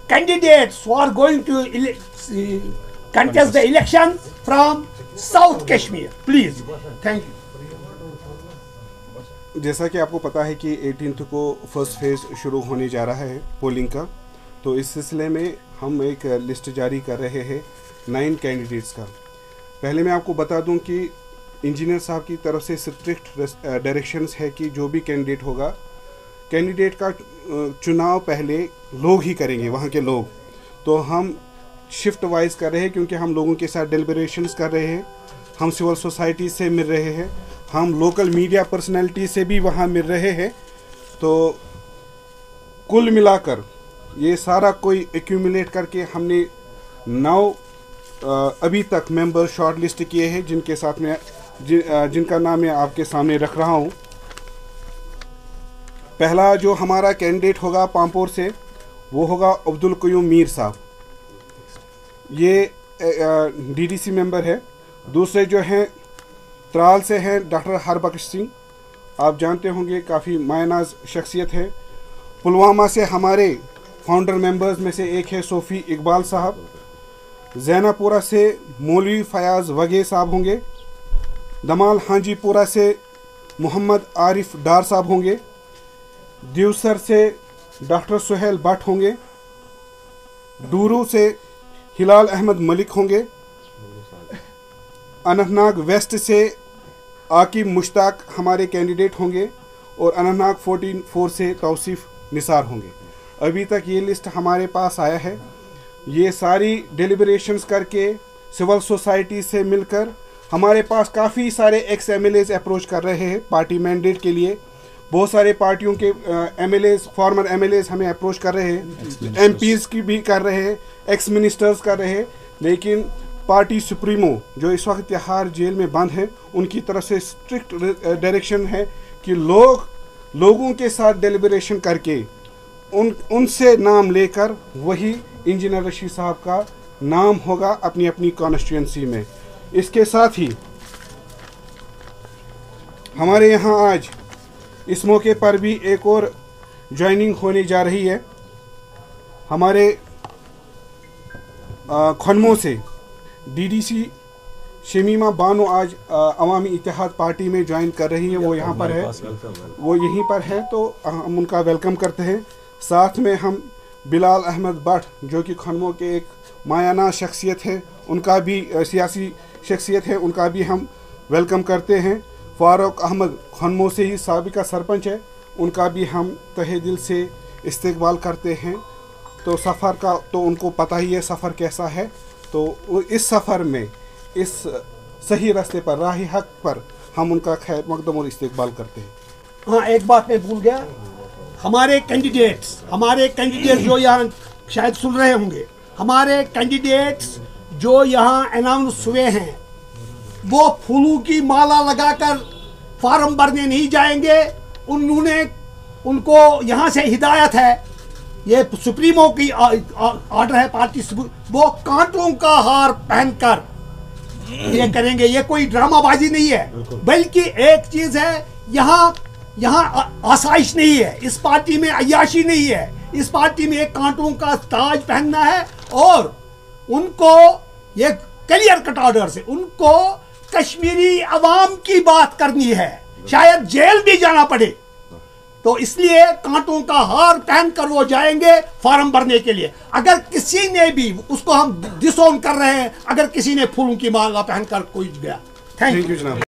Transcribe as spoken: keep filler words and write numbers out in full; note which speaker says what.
Speaker 1: candidates who are going to ele contest the election from South Kashmir. Please. Thank you.
Speaker 2: जैसा कि आपको पता है कि अठारहवीं को फर्स्ट फेज़ शुरू होने जा रहा है पोलिंग का, तो इस सिलसिले में हम एक लिस्ट जारी कर रहे हैं नाइन कैंडिडेट्स का। पहले मैं आपको बता दूं कि इंजीनियर साहब की तरफ से स्ट्रिक्ट डायरेक्शंस है कि जो भी कैंडिडेट होगा, कैंडिडेट का चुनाव पहले लोग ही करेंगे, वहाँ के लोग। तो हम शिफ्ट वाइज कर रहे हैं क्योंकि हम लोगों के साथ डेलिब्रेशंस कर रहे हैं, हम सिविल सोसाइटी से मिल रहे हैं, हम लोकल मीडिया पर्सनैलिटी से भी वहाँ मिल रहे हैं। तो कुल मिलाकर ये सारा कोई एक्यूमुलेट करके हमने नौ अभी तक मेंबर शॉर्ट लिस्ट किए हैं, जिनके साथ में जि, जिनका नाम मैं आपके सामने रख रहा हूँ। पहला जो हमारा कैंडिडेट होगा पामपोर से, वो होगा अब्दुल कयूम मीर साहब, ये डीडीसी मेंबर है। दूसरे जो हैं त्राल से हैं डॉक्टर हरबख्श सिंह, आप जानते होंगे काफ़ी मायनाज शख्सियत है। पुलवामा से हमारे फाउंडर मेंबर्स में से एक है सोफ़ी इकबाल साहब। जैनापुरा से मौलवी फयाज़ वगे साहब होंगे। दमाल हाजीपुरा से मोहम्मद आरिफ डार साहब होंगे। दिवसर से डॉक्टर सुहेल भट्ट होंगे। डूरू से हिलाल अहमद मलिक होंगे। अनंतनाग वेस्ट से आकिब मुश्ताक हमारे कैंडिडेट होंगे और अनंतनाग फोर्टीन फोर से तौसीफ निसार होंगे। अभी तक ये लिस्ट हमारे पास आया है। ये सारी डेलिब्रेशंस करके सिविल सोसाइटी से मिलकर हमारे पास काफ़ी सारे ex M L As approach कर रहे हैं पार्टी मैंडेट के लिए। बहुत सारे पार्टियों के M L As, former M L As हमें अप्रोच कर रहे हैं, एम पीज़ की भी कर रहे हैं, एक्स मिनिस्टर्स कर रहे हैं। लेकिन पार्टी सुप्रीमो जो इस वक्त तिहाड़ जेल में बंद है, उनकी तरफ से स्ट्रिक्ट डायरेक्शन है कि लोग लोगों के साथ डेलिब्रेशन करके उन उनसे नाम लेकर वही इंजीनियर रशीद साहब का नाम होगा अपनी अपनी कॉन्स्टिट्यूंसी में। इसके साथ ही हमारे यहाँ आज इस मौके पर भी एक और ज्वाइनिंग होने जा रही है। हमारे खनमों से डीडीसी शमीमा बानो आज अवामी इत्तेहाद पार्टी में ज्वाइन कर रही है। वो यहाँ पर है, वो यहीं पर है, तो हम उनका वेलकम करते हैं। साथ में हम बिलाल अहमद भट्ट जो कि खनमों के एक मायाना शख्सियत है, उनका भी सियासी शख्सियत है, उनका भी हम वेलकम करते हैं। फारूक अहमद खनमों से ही साबिका सरपंच है, उनका भी हम तहे दिल से इस्तकबाल करते हैं। तो सफ़र का तो उनको पता ही है सफ़र कैसा है, तो इस सफ़र में इस सही रास्ते पर, राह हक पर हम उनका खैर मकदम और इस्तकबाल करते हैं।
Speaker 1: हाँ, एक बात मैं भूल गया, हमारे कैंडिडेट्स हमारे कैंडिडेट्स जो यहाँ शायद सुन रहे होंगे, हमारे कैंडिडेट्स जो यहाँ अनाउंस हुए हैं वो फूलों की माला लगाकर फार्म भरने नहीं जाएंगे। उन्होंने उनको यहाँ से हिदायत है, ये सुप्रीमो की ऑर्डर है पार्टी, वो कांटों का हार पहनकर ये करेंगे। ये कोई ड्रामाबाजी नहीं है, बल्कि एक चीज है, यहाँ यहाँ आसाइश नहीं है, इस पार्टी में अय्याशी नहीं है, इस पार्टी में एक कांटों का ताज पहनना है। और उनको ये क्लियर कट ऑर्डर से उनको कश्मीरी अवाम की बात करनी है, शायद जेल भी जाना पड़े, तो इसलिए कांटों का हार पहनकर वो जाएंगे फॉर्म भरने के लिए। अगर किसी ने भी, उसको हम डिसोन कर रहे हैं, अगर किसी ने फूलों की माला पहनकर कोई गया। थैंक यू जनाब।